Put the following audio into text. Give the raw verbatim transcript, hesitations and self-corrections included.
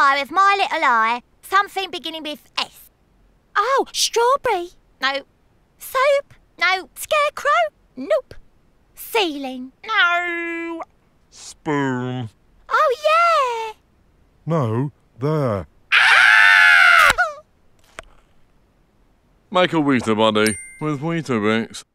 by with my little eye. Something beginning with S. Oh, strawberry. No. Soap. No. Scarecrow. Nope. Ceiling. No. Spoon. Oh, yeah. No, there. Ah! Make a Weetabix with Weetabix.